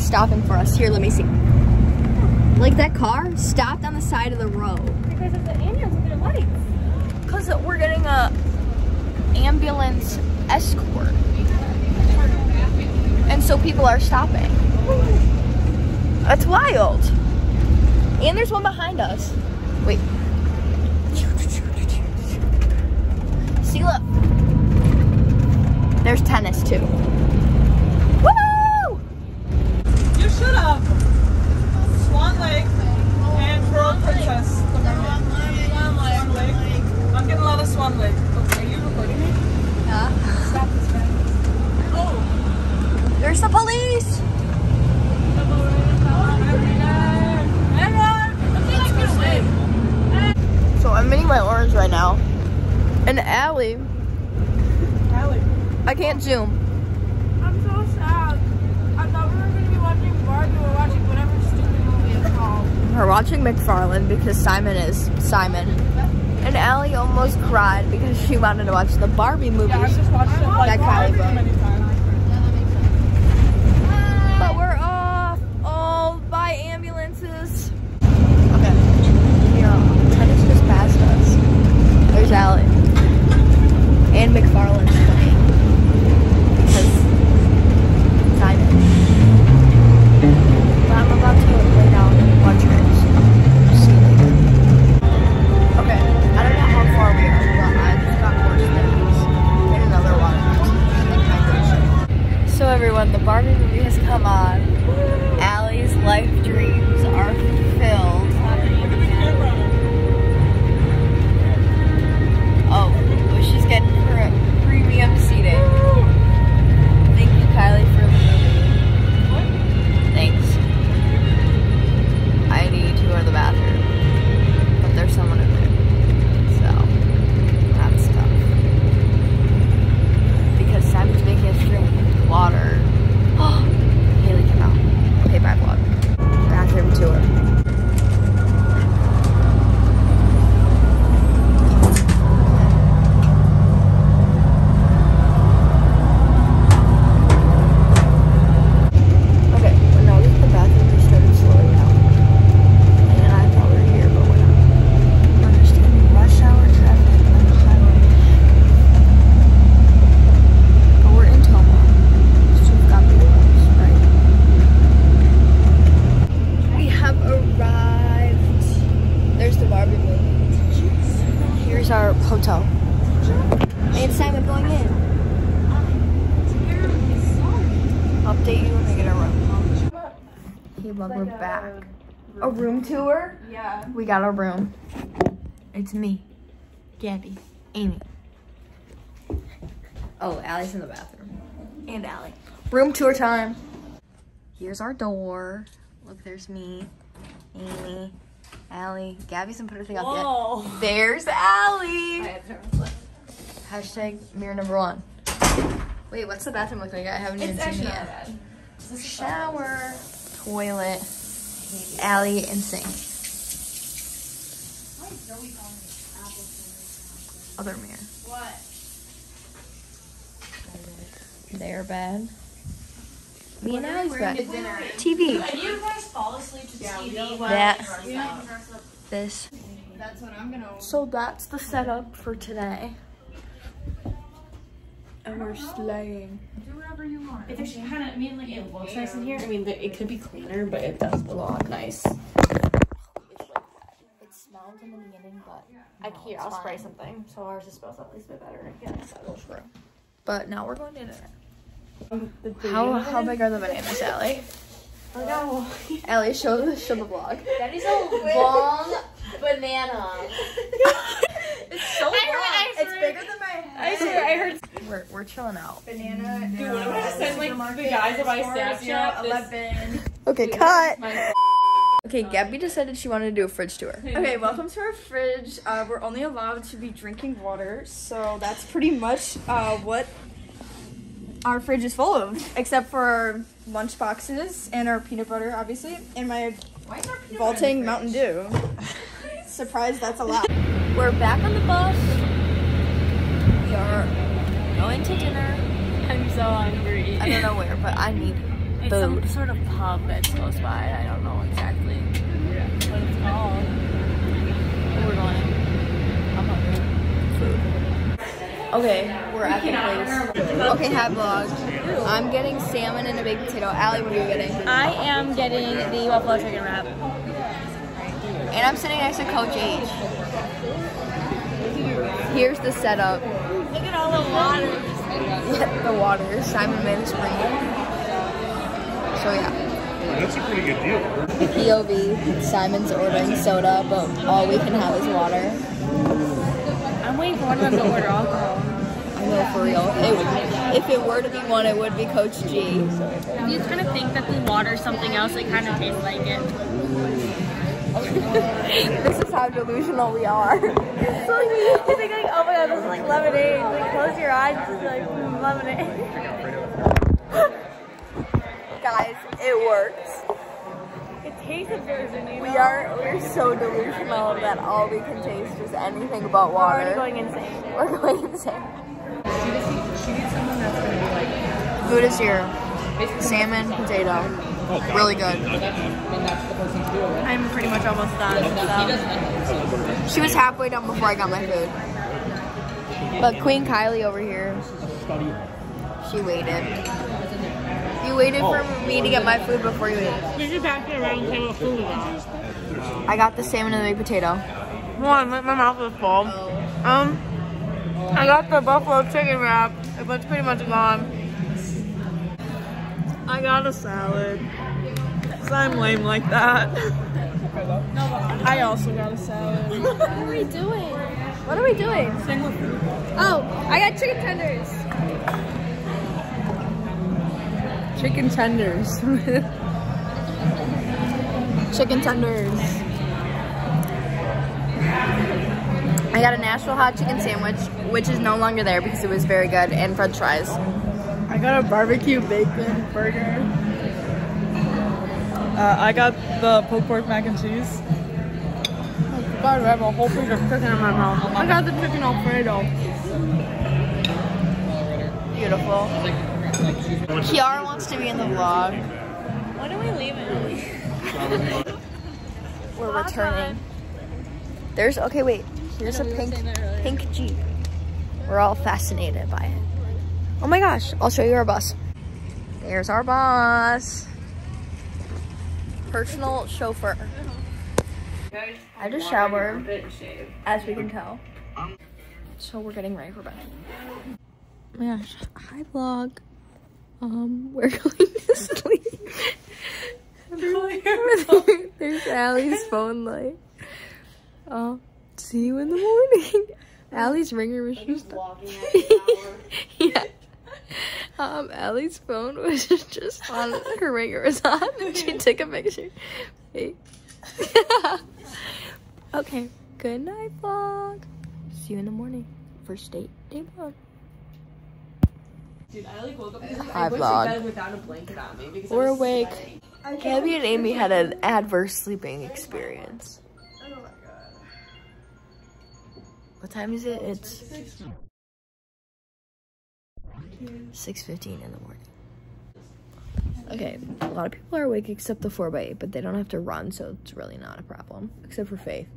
stopping for us. Here, let me see. Like that car stopped on the side of the road. Because of the ambulance with their lights. Because we're getting a ambulance escort. And so people are stopping. That's wild. And there's one behind us. Wait. See, look. There's tennis too. Woo! You should have. Swan Lake and Pearl Princess. Swan Lake. I'm getting a lot of Swan Lake. Are you recording me? Yeah. Stop this guy. Oh. There's the police. So I'm eating my orange right now. And Allie. I can't zoom. I'm so sad. I thought we were going to be watching Barbie. We're watching whatever stupid movie it's called. We're watching McFarlane because Simon is Simon. And Allie almost cried because she wanted to watch the Barbie movies. Yeah, I've just watched it like Kylie booked. many times. But we're off all by ambulances. Okay. Yeah. Tennis just passed us. There's Allie. And McFarlane's playing. Because Simon. But I'm about to lay down and watch Rings. See you later. Okay. I don't know how far we are, but I just got more snacks and another water. And hydration. So everyone, the Barbie movie has come on. Allie's life dreams are fulfilled. Oh, well, she's getting premium seating. Thank you, Kylie, for the movie. Thanks. I need to go to the bathroom, but there's someone in there, so that's tough. Because Simon's making us drink water. Oh, Haley came out. Okay, bye vlog. Bathroom tour. Our hotel. And Simon going in. Update you when we get our room. Hey, love, we're back. A room tour? Yeah. We got a room. It's me, Gabby, Amy. Oh, Allie's in the bathroom. And Allie. Room tour time. Here's our door. Look, there's me, Amy, Allie. Gabby hasn't put her thing up yet. There's Allie. Hashtag mirror number 1. Wait, what's the bathroom look like? I haven't even seen it yet. Shower, toilet, Allie, and sink. Other mirror. What? Their bed. Me and Allie's We're bed. into dinner. TV. Can you guys fall asleep to TV while That. I dress up? This. That's what I'm gonna. So that's the setup for today. And we're slaying. Do whatever you want. It actually kind of, I mean, like, it looks nice in here. I mean, it could be cleaner, but it does look nice. It's like that. It smelled in the beginning, but I'll spray something. So ours is supposed to at least be better. true. But now we're going to dinner. How big are the bananas, Allie? Oh no. Allie, show the vlog. That is a long banana. It's so long. It's bigger than my head. I swear, I heard. We're chilling out. Banana. Dude, what am I just send like the guys that buy Snapchat? 11. Okay, cut. Okay, Gabby decided she wanted to do a fridge tour. Okay, welcome to our fridge. We're only allowed to be drinking water, so that's pretty much what our fridge is full of, except for our lunch boxes and our peanut butter, obviously, and my vaulting Mountain Dew. Surprised that's allowed. We're back on the bus. We are going to dinner. I'm so hungry. I don't know where, but I need It's some sort of pub that's close by. I don't know exactly what it's called. But we're going. I'm hungry. Food. Okay, we're at the place. Okay, hi vlog. I'm getting salmon and a baked potato. Allie, what are you getting? I am getting the buffalo chicken wrap. And I'm sitting next to Coach H. Here's the setup. Look at all the water. The water. Simon made a spring. So yeah. That's a pretty good deal. POV. Simon's ordering soda, but all we can have is water. I'm waiting for one of them to order alcohol. I know, for real. If it were to be one, it would be Coach G. He's gonna think that the water's something else. It kind of tastes like it. This is how delusional we are. So you think like, oh my god, this is like lemonade. Like close your eyes, it's like lemonade. Guys, it works. It tastes amazing. We're so delusional that all we can taste is anything but water. We're already going insane. We're going insane. She needs someone that's gonna be like. Food is here. Salmon, potato. Really good. I'm pretty much almost done. So. She was halfway done before I got my food. But Queen Kylie over here, she waited. You waited for me to get my food before you ate. Did you pass it around the table of food? I got the salmon and the baked potato. One, my mouth is full. I got the buffalo chicken wrap, but it's pretty much gone. I got a salad. Cause I'm lame like that. I also got a salad. What are we doing? What are we doing? Oh, I got chicken tenders. Chicken tenders. Chicken tenders. I got a Nashville hot chicken sandwich, which is no longer there because it was very good, and french fries. I got a barbecue bacon burger. I got the pulled pork mac and cheese. Oh god, I have a whole piece of chicken in my mouth. I got the chicken Alfredo. Beautiful. Kiara wants to be in the vlog. When are we leaving? We're returning. Okay, wait. Here's a pink Jeep. We're all fascinated by it. Oh my gosh, I'll show you our bus. There's our bus. Personal chauffeur. I just showered, as we can tell. So we're getting ready for bed. Oh my gosh, hi vlog. We're going to sleep. There's Allie's phone light. See you in the morning. Allie's ringer was just walking out the shower. yeah. Allie's phone was just on. Her ringer was on, and she took a picture. Wait. Okay. Good night, vlog. See you in the morning. First date, day vlog. Dude, I like woke up and Hi, I went vlog. to bed without a blanket on me because We're I was awake. sweating. Gabby and Amy had an adverse sleeping experience. Oh my god. What time is it? It's 6:15 in the morning. Okay, a lot of people are awake except the 4x8, but they don't have to run, so it's really not a problem. Except for Faith.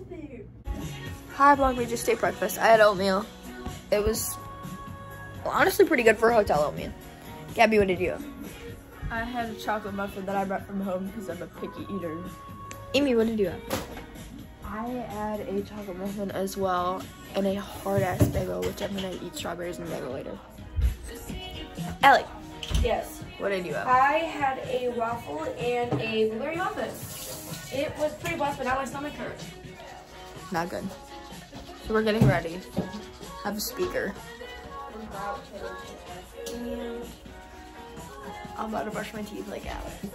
Hi vlog, we just ate breakfast. I had oatmeal. It was honestly pretty good for a hotel oatmeal. Gabby, what did you have? I had a chocolate muffin that I brought from home because I'm a picky eater. Amy, what did you have? I had a chocolate muffin As well, and a hard-ass bagel, which I'm gonna eat strawberries and bagel later. Ellie, Yes. what did you have? I had a waffle and a blueberry muffin. It was pretty blessed, but now my stomach hurts. Not good. So we're getting ready. Have a speaker. And I'm about to brush my teeth like Allie.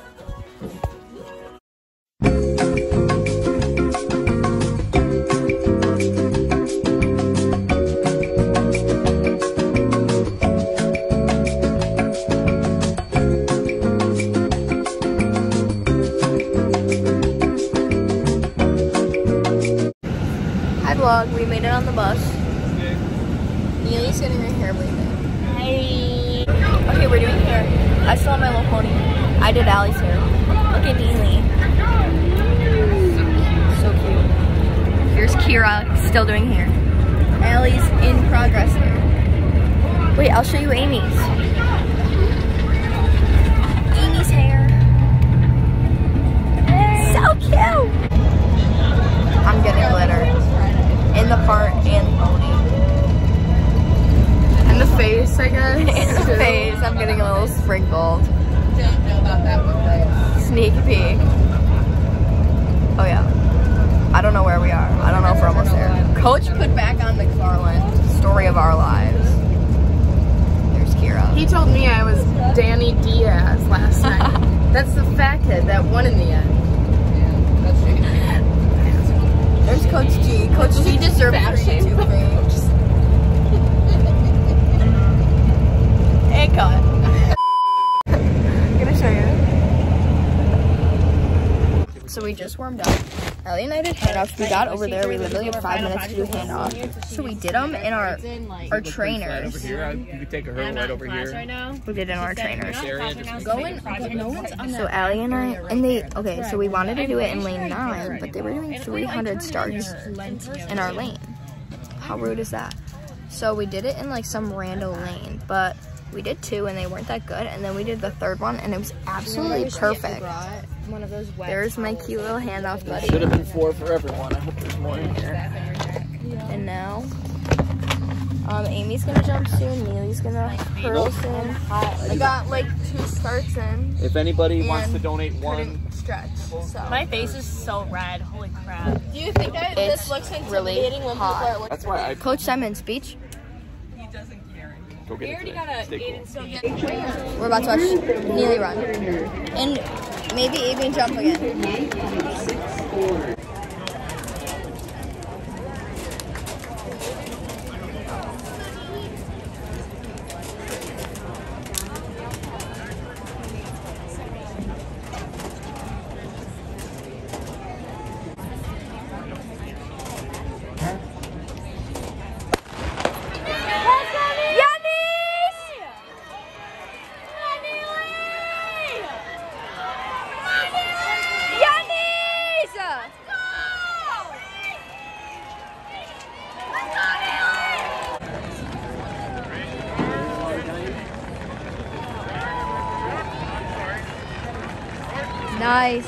Hi vlog, we made it on the bus. Neely's getting her hair braided. Hey. Okay, we're doing hair. I still have my little pony. I did Allie's hair. Look at Neely. So cute. Here's Kira, still doing hair. Allie's in progress hair. Wait, I'll show you Amy's. Amy's hair. So cute. I'm getting glitter. In the part and pony. In the face, I guess. In the face, I'm getting a little sprinkled. Don't know about that one, but Sneak peek. Oh yeah. I don't know where we are. I don't know if we're almost there. Coach put back on McFarland. Story of our lives. There's Kira. he told me I was Danny Diaz last night. That's the fat kid that won in the end. There's Coach G. Coach G deserves a treat too. Hey, cut. I'm gonna show you. So we just warmed up. Ellie and I did handoffs. We got over there. We literally had 5 minutes to do handoffs. So we did them in our trainers. Over here, you could take a hurdle right over here. We did in our trainers. Going, no one's on So Allie and I, and they, okay, so we wanted to do it in lane 9, but they were doing 300 starts in our lane. How rude is that? So we did it in like some random lane, but we did 2 and they weren't that good. And then we did the 3rd one and it was absolutely perfect. There's my cute little handoff buddy. Should have been 4 for everyone. I hope there's more in here. And now, Amy's gonna jump soon. Neely's gonna hurdle soon. I got like 2 starts in. If anybody wants to And donate one, couldn't stretch. So My face is so red. Holy crap. Do you think that it's this looks really intimidating when people hot. are looking? that's why I Coach Simon, speech. go get it today. Stay cool. We're about to watch Neely run. And maybe even jump again. Nice.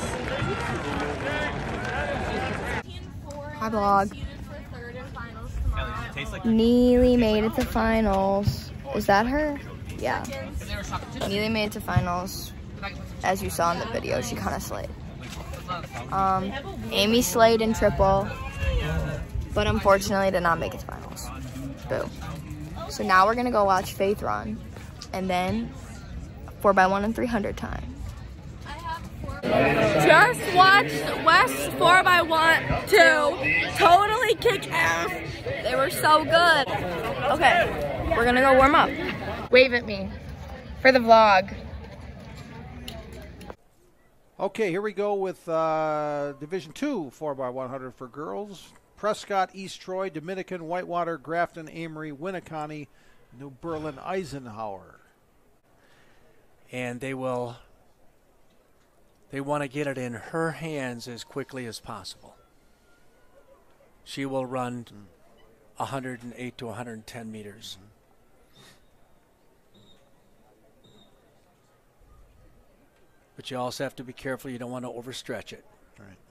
Hi, vlog. Neely made it to finals. Is that her? Yeah. Neely made it to finals. As you saw in the video, she kind of slayed. Amy slayed in triple, but unfortunately did not make it to finals. Boo. So now we're gonna go watch Faith run, and then 4x1 and 300 time. Just watched West 4x1 2 totally kick ass. They were so good. Okay, we're gonna go warm up. Wave at me for the vlog. Okay, here we go with Division 2 4x100 for girls. Prescott, East Troy, Dominican, Whitewater, Grafton, Amory, Winneconne, New Berlin, Eisenhower. And they want to get it in her hands as quickly as possible. She will run 108 to 110 meters. But you also have to be careful. You don't want to overstretch it. All right.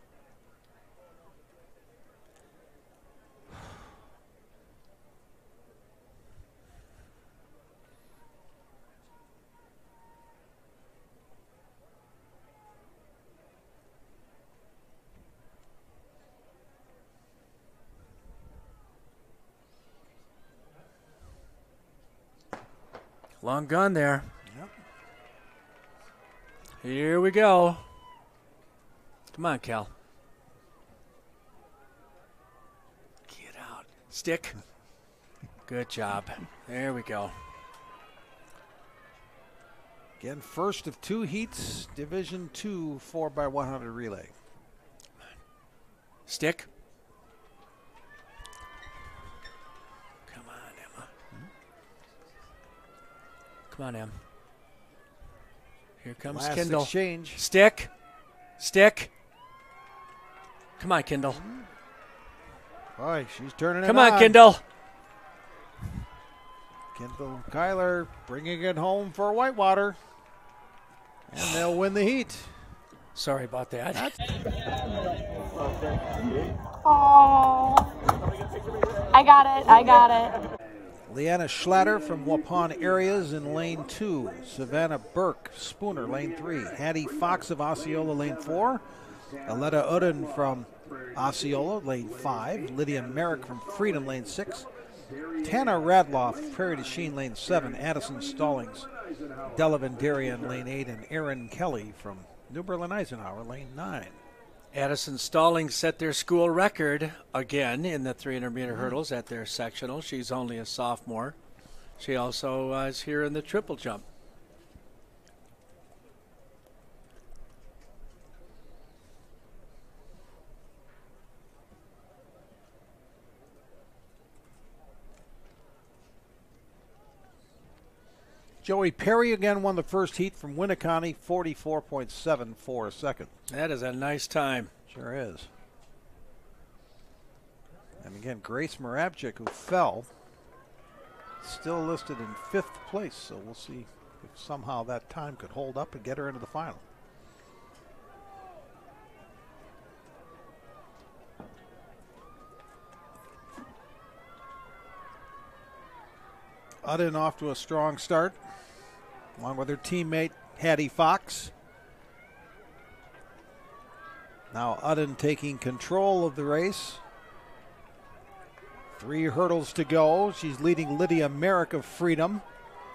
Long gun there. Yep. Here we go. Come on, Cal. Get out. Stick. Good job. There we go. Again, first of 2 heats, Division 2 4x100 relay. Stick. Come on, Em. Here comes Last Kendall. exchange. Stick. Come on, Kendall. Boy, she's turning it Come on. on, Kendall. Kendall Kyler bringing it home for Whitewater. And they'll win the heat. Sorry about that. Oh, I got it. Leanna Schlatter from Waupun Areas in lane 2. Savannah Burke, Spooner, lane 3. Hattie Fox of Osceola, lane 4. Aletta Uden from Osceola, lane 5. Lydia Merrick from Freedom, lane 6. Tana Radloff, Prairie du Chien, lane 7. Addison Stallings, Delavan Darien, lane 8. And Erin Kelly from New Berlin Eisenhower, lane 9. Addison Stallings set their school record again in the 300-meter hurdles at their sectional. She's only a sophomore. She also is here in the triple jump. Joey Perry again won the first heat from Winneconne, 44.74 seconds. That is a nice time. Sure is. And again, Grace Moravchik, who fell, still listed in 5th place. So we'll see if somehow that time could hold up and get her into the final. Uden off to a strong start, along with her teammate Hattie Fox. Now Uden taking control of the race. 3 hurdles to go. She's leading Lydia Merrick of Freedom.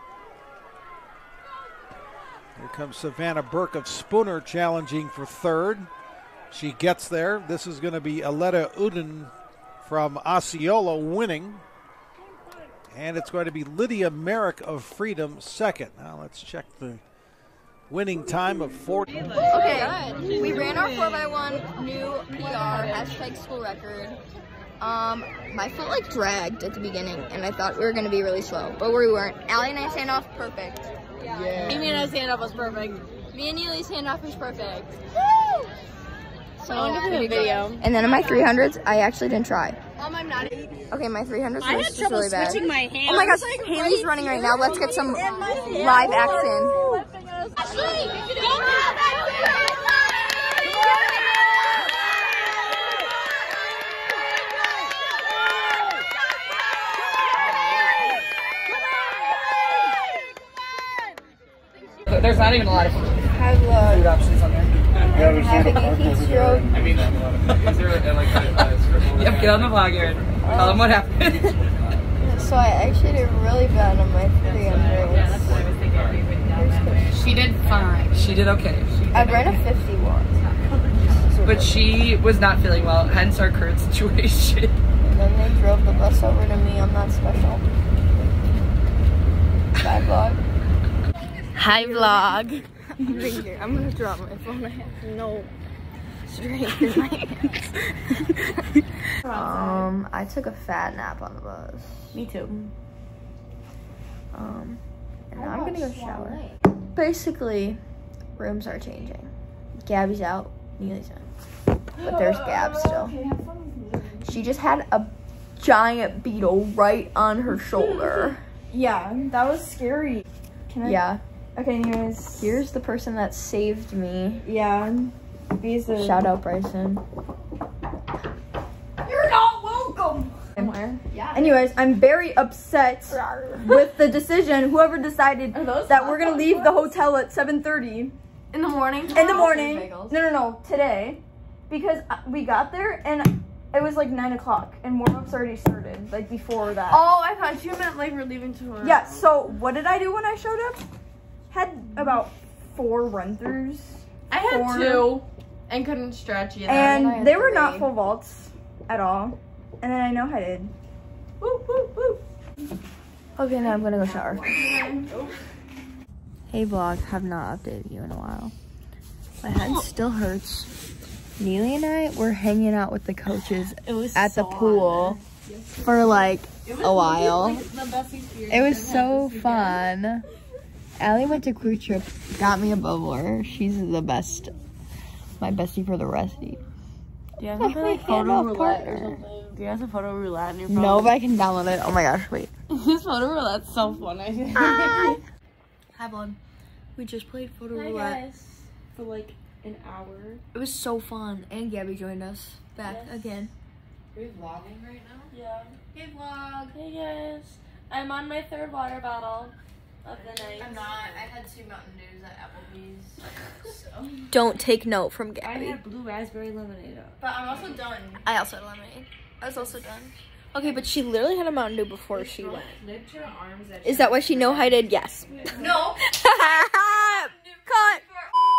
Here comes Savannah Burke of Spooner challenging for 3rd. She gets there. This is going to be Aletta Uden from Osceola winning. And it's going to be Lydia Merrick of Freedom 2nd. Now let's check the winning time of 40. Okay, we ran our 4x1 new PR, hashtag school record. My foot like dragged at the beginning, and I thought we were going to be really slow, but we weren't. Allie and I stand off perfect. Yeah. Amy and I stand off was perfect. Me and Neely's handoff was perfect. Woo! So I want to do a video. And then in my 300s, I actually didn't try. I'm not. Okay, my 300s I had was trouble really bad. switching my hands. Oh my gosh, Haley's running right now. Let's get some live action. There's not even a lot of food Have options on there. having a heat stroke. I mean, is there like a scribble? Yep, get on the vlog, Aaron. Tell them what happened. So I actually did really bad on my 300s. She did fine. She did okay. I ran a 51. But she was not feeling well, hence our current situation. And then they drove the bus over to me. I'm not special. Bye, vlog. Hi, vlog. I'm gonna drop my phone. I have no strength in my hands. I took a fat nap on the bus. Me too. And now I'm gonna go shower. Basically, rooms are changing. Gabby's out, Neely's in. But there's Gab still. She just had a giant beetle right on her shoulder. Yeah, that was scary. Can I? Yeah. Okay, anyways. Here's the person that saved me. Yeah. Shout out Bryson. You're not welcome! Where? Yeah. Anyways, I'm very upset with the decision. Whoever decided that we're gonna leave the hotel at 7:30 In the morning? in the morning. No, today. Because we got there and it was like 9 o'clock and warm-ups already started, like before that. Oh, I thought you meant like we're leaving tomorrow. Yeah, so what did I do when I showed up? Had about 4 run-throughs. I had 2 and couldn't stretch either. And they were not full vaults at all. And then I know I did. Woo, woo, woo. Okay, now I'm gonna go shower. Hey vlog, have not updated you in a while. My head still hurts. Neely and I were hanging out with the coaches at the pool for like a while. It was so fun. Allie went to cruise trip, got me a bubbler. She's the best. My bestie for the resty. Do you have like photo roulette or something? Do you have a photo roulette on your phone? No, but I can download it. Oh my gosh, wait. This photo roulette's so funny. Hi, vlog. We just played photo roulette. Guys. For like an hour. It was so fun. And Gabby joined us back again. Are we vlogging right now? Yeah. Hey vlog. Hey guys. I'm on my 3rd water bottle of the night. I'm not. I had 2 Mountain Dews at Applebee's. So. Don't take note from I Gabby. had blue raspberry lemonade. But I'm also done. I also had lemonade. I was also done. Okay, but she literally had a Mountain Dew before she went. Lift your arms at Is that why she no-hided? Yes. No. Cut.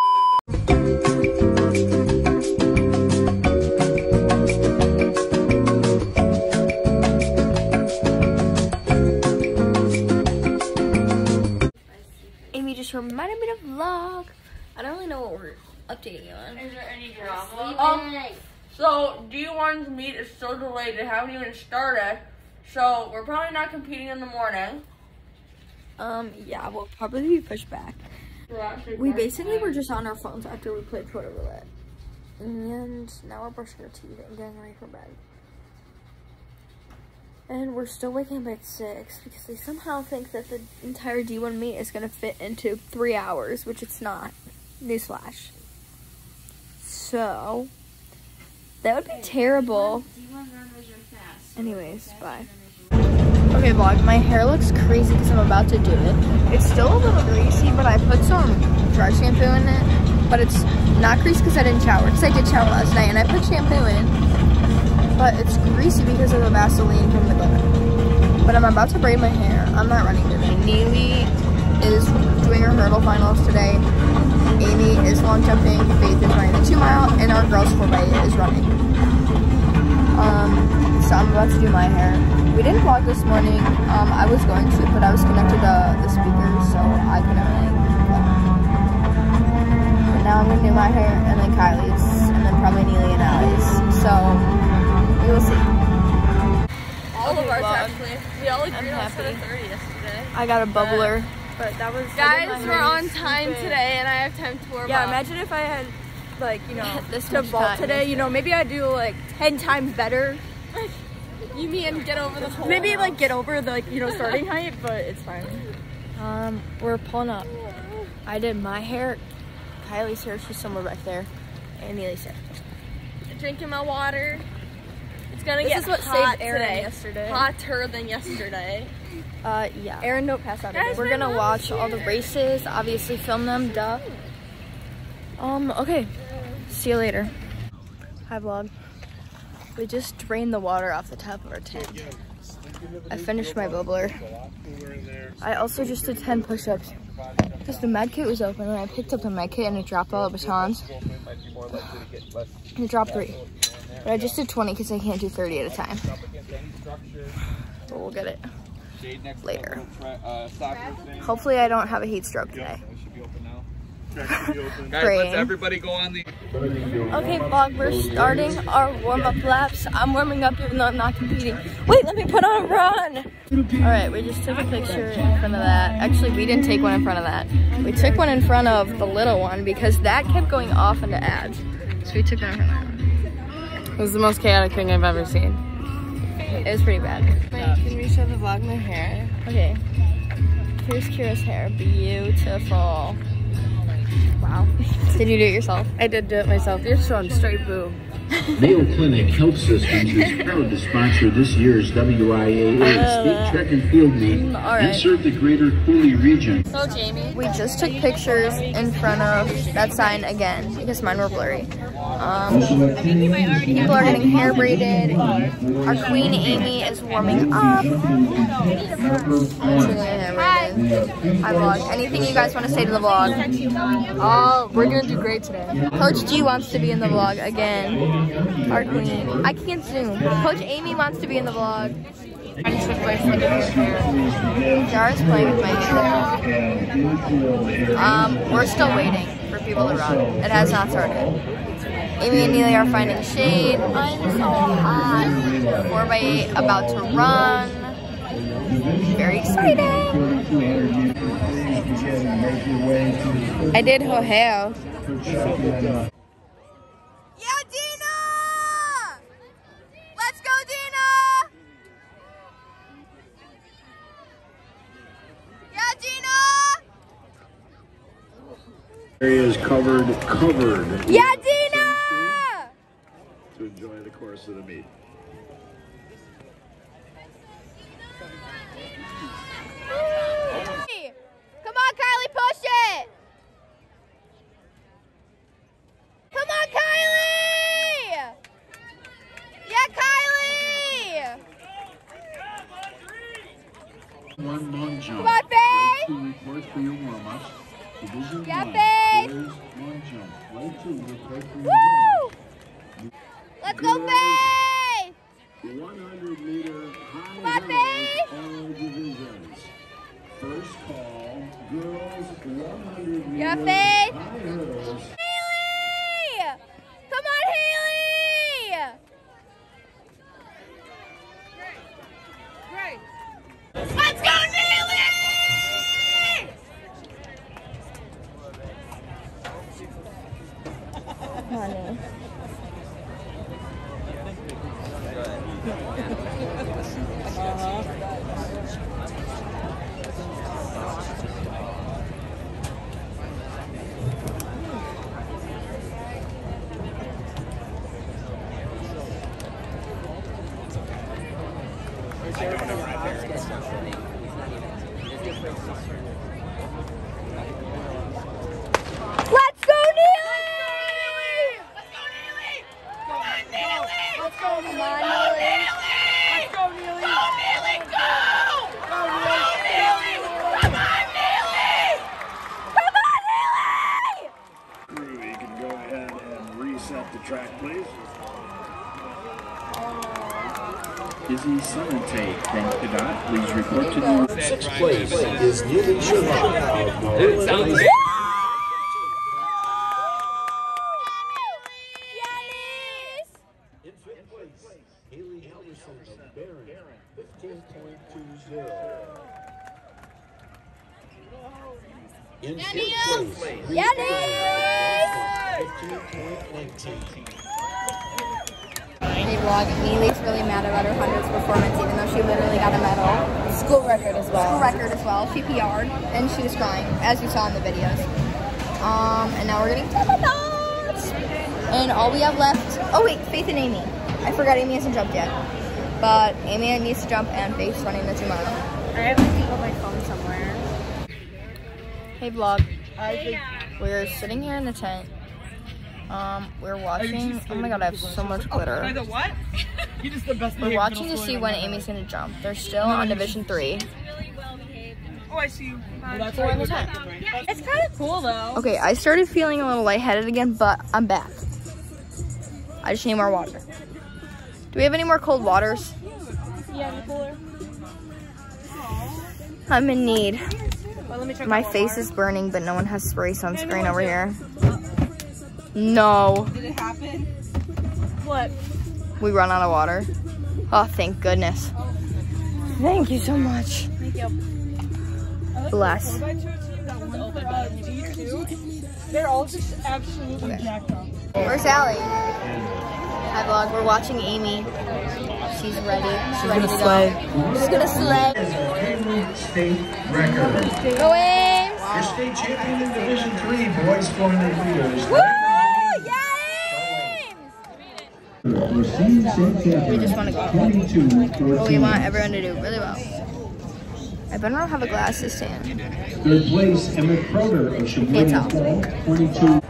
Amy just reminded me to vlog. I don't really know what we're updating you on. Is there any drama? So, D1's meet is still delayed. It haven't even started. So, we're probably not competing in the morning. Yeah, we'll probably be pushed back. We basically were just on our phones after we played photo roulette. And now we're brushing our teeth and getting ready for bed. And we're still waking up at 6 because they somehow think that the entire D1 meet is going to fit into 3 hours, which it's not. Newsflash. So, that would be terrible. Anyways, bye. Okay, vlog, my hair looks crazy because I'm about to do it. It's still a little greasy, but I put some dry shampoo in it. But it's not greasy because I didn't shower, because I did shower last night and I put shampoo in. But it's greasy because of the Vaseline from the glitter. But I'm about to braid my hair. I'm not running today. Neely is doing her hurdle finals today. Amy is long jumping. Faith is running the 2-mile, and our girls 4x8 is running. So I'm about to do my hair. We didn't vlog this morning. I was going to, but I was connected to the speakers, so I couldn't really vlog. But now I'm gonna do my hair, and then Kylie's, and then probably Neely and Allie's. So we will see. All of ours actually. We all agreed on 7:30 yesterday. I got a bubbler. But that was Guys, we're on time today, and I have time to warm Yeah, up. imagine if I had, like, you know, This to much vault time today, you know, maybe I'd do, like, 10 times better. You mean get over the whole Maybe, like, get over the, like, you know, starting height, but it's fine. We're pulling up. I did my hair. Kylie's hair, she's somewhere back there. And Neely's hair. Drinking my water. It's gonna This get is what hot saved Aaron today. yesterday. Hotter than yesterday. Yeah. Aaron, don't pass out again. We're gonna watch all the races, obviously film them, duh. Okay. See you later. Hi, vlog. We just drained the water off the top of our tent. I finished my bubbler. I also just did 10 push-ups because the med kit was open and I picked up the med kit and it dropped all the batons. And it dropped 3. But I just did 20 because I can't do 30 at a time. But we'll get it later. Hopefully I don't have a heat stroke today. Guys, let's everybody go on the... Okay, vlog, we're starting our warm-up laps. I'm warming up even though I'm not competing. Wait, let me put on a run! Alright, we just took a picture in front of that. Actually, we didn't take one in front of that. We took one in front of the little one because that kept going off into ads. So we took one in front of that. It was the most chaotic thing I've ever seen. It was pretty bad. Wait, can we show the vlog my hair? Okay. Here's Kira's hair. Beautiful. Wow. Did you do it yourself? I did do it myself. You're showing straight boob. Mayo Clinic Health Systems is proud to sponsor this year's WIAA State Track and Field Meet and serve the greater Cooley region. So, Jamie. We just took pictures in front of that sign again because mine were blurry. People are getting hair braided. Our queen Amy is warming up. Hi. Hi, vlog. Anything you guys want to say to the vlog? We're gonna do great today. Coach G wants to be in the vlog again. Our queen. I can't zoom. Coach Amy wants to be in the vlog. Zara's playing with my hair. We're still waiting for people to run. It has not started. Amy and Neely are finding shade. I'm so hot. 4x8 about to run. Very exciting. I did her hair. Yeah, Dina! Let's go, Dina! Yeah, Dina! Area is covered. Yeah, Dina! To enjoy the course of the meet. Come on, Kylie, push it! Come on, Kylie! Yeah, Kylie! One long jump. Come on, Faye! Right 2 report for your warm-ups. Division Yeah, 1. Faye! Boys, long jump. Right 2 report for your Woo! warm-ups. Let's go, Faye! 100-meter high Come on, Faye! all divisions. First call, girls 100 Yeah, meters Faye! high hurdles. Haley! Come on, Haley! Great. Let's go, Haley! Honey. Let's go, Neely! Let's go, Neely! Come on, Neely! Let's go, Neely! Let's go, Neely! Go, Neely, go! Go, Neely! Come on, Neely! Come on, Neely! Crew, you can go ahead and reset the track, please. Izzy Sonate from Cadot, please report to the 6th place is Neely Sherlock of Maryland. In 5th place, Haley Anderson of Barron, 15.20. In 5th place, Yannis! 15.19. Hey vlog, Neely's really mad about her 100s performance even though she literally got a medal. School record as well. School record as well. She PR'd and she was crying, as you saw in the videos. And now we're getting table dots. And all we have left, oh wait, Faith and Amy. I forgot Amy hasn't jumped yet. But Amy needs to jump and Faith's running the 2 mile. I have to keep my phone somewhere. Hey vlog. We're sitting here in the tent. We're watching. Oh my god, I have so much glitter. By the what? You just the best. We're watching to see when Amy's gonna jump. They're still on Division 3. Oh, I see you. So we're in the tent. It's kind of cool though. Okay, I started feeling a little lightheaded again, but I'm back. I just need more water. Do we have any more cold waters? Yeah, the cooler. I'm in need. Well, let me check My face is burning, but no one has spray sunscreen over here. No. Did it happen? What? We run out of water. Oh, thank goodness. Thank you so much. Thank you. Bless. They're all just absolutely jacked up. Where's Allie? Hi vlog, we're watching Amy. She's ready. She's ready to go. She's gonna slay. State record. Go Ames! Your state champion in Division 3, boys 400 meters. Woo! We just want to go. What we want everyone to do really well. I better not have a glasses stand. Third place, Emmett Croder of Sheboygan Falls, 22.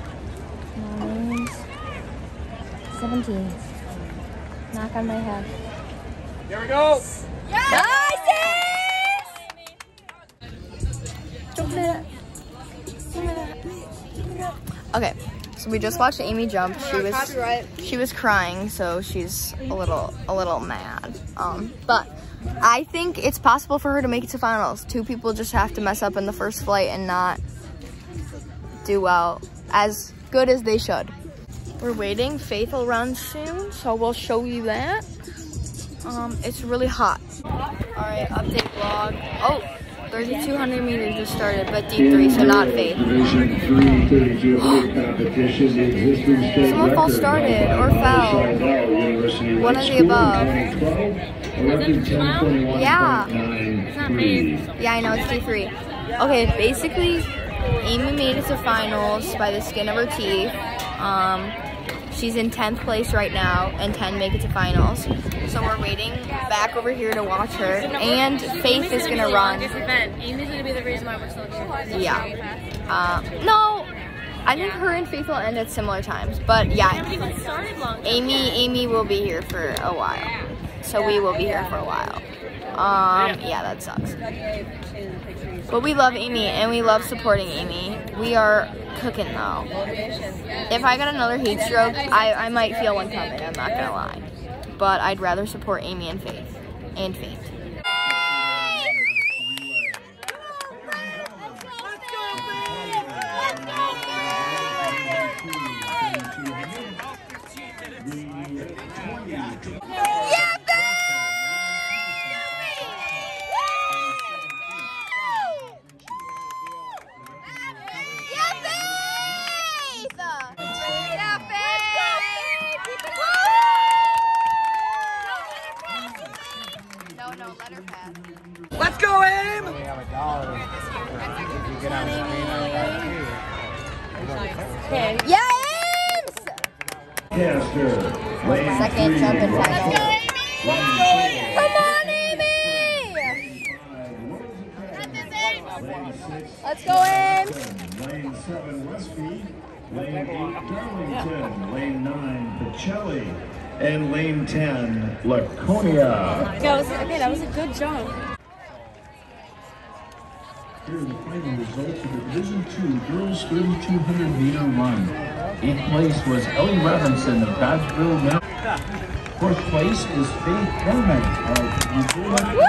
17. Knock on my head. Here we go. Nice! Okay, so we just watched Amy jump. She was crying, so she's a little mad. But I think it's possible for her to make it to finals. 2 people just have to mess up in the first flight and not do well, as good as they should. We're waiting. Faith will run soon, so we'll show you that. It's really hot. Alright, update vlog. Oh, 3,200 meters just started, but D3, so not Faith. Someone false started or fell. One of the above. Yeah. It's not Faith. Yeah, I know, it's D3. Okay, basically, Amy made it to finals by the skin of her teeth. She's in 10th place right now, and 10 make it to finals. So we're waiting back over here to watch her. And Faith is gonna run. Amy's gonna be the reason why we're still here. Yeah. No, I think her and Faith will end at similar times. But yeah, Amy will be here for a while. So we will be here for a while. Yeah, that sucks. But we love Amy, and we love supporting Amy. We are cooking though. If I got another heat stroke, I might feel one coming, I'm not gonna lie. But I'd rather support Amy and Faith. Let's go, Aim! Yeah, Ames! Second jump in final. Come on, Amy! Let's go, Ames! Lane 7, Westby. Lane 8, Darlington. Lane 9, Pacelli. And lane 10, Laconia. That was a good jump. Here are the final results of the Division 2 Girls 3,200 meter run. 8th place was Ellie Robinson of Dodgeville, Maryland. 4th place is Faith Herman of Missouri.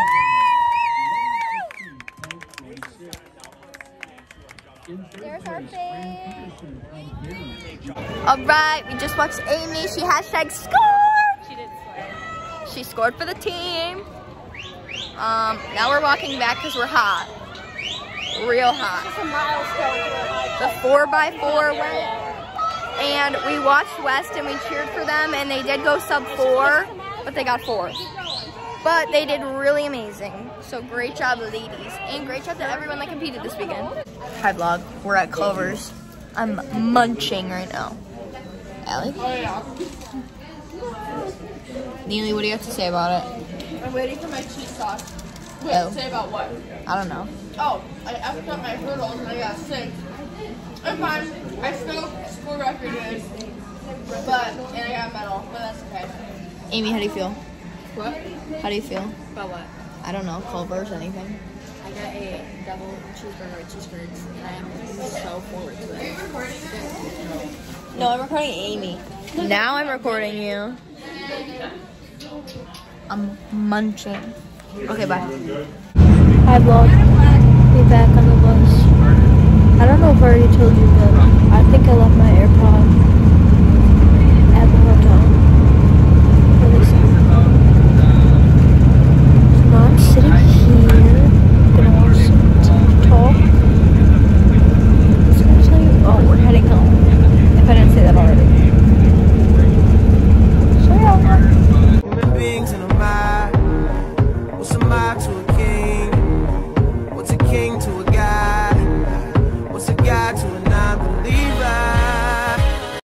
There's our Faith. Alright, we just watched Amy. She # scored! She did slay. She scored for the team. Now we're walking back because we're hot. Real hot. The 4x4 went, and we watched West and we cheered for them, and they did go sub 4, but they got 4th. But they did really amazing. So great job, ladies, and great job to everyone that competed this weekend. Hi vlog, we're at Clover's. I'm munching right now. Allie? Neely, what do you have to say about it? I'm waiting for my cheese sauce. Wait, Oh. say about what? I don't know. Oh, I effed up my hurdles and I got sick. I'm fine. I still school recorded, and I got a medal, but that's okay. Amy, how do you feel? What? How do you feel? About what? I don't know, Culver's, anything? I got a double cheeseburger with cheese curds, and I am so forward to it. No, I'm recording Amy. Now I'm recording you. I'm munching. Okay, bye. Hi vlog. Be back on the bus. I don't know if I already told you, but I think I left my AirPod at the hotel. Really sad. So now I'm sitting here, gonna watch some TikTok. So I'm gonna tell you, oh, we're heading home. If I didn't say that already. So yeah. Human beings in a mob. What's a mob to a king? What's a king to a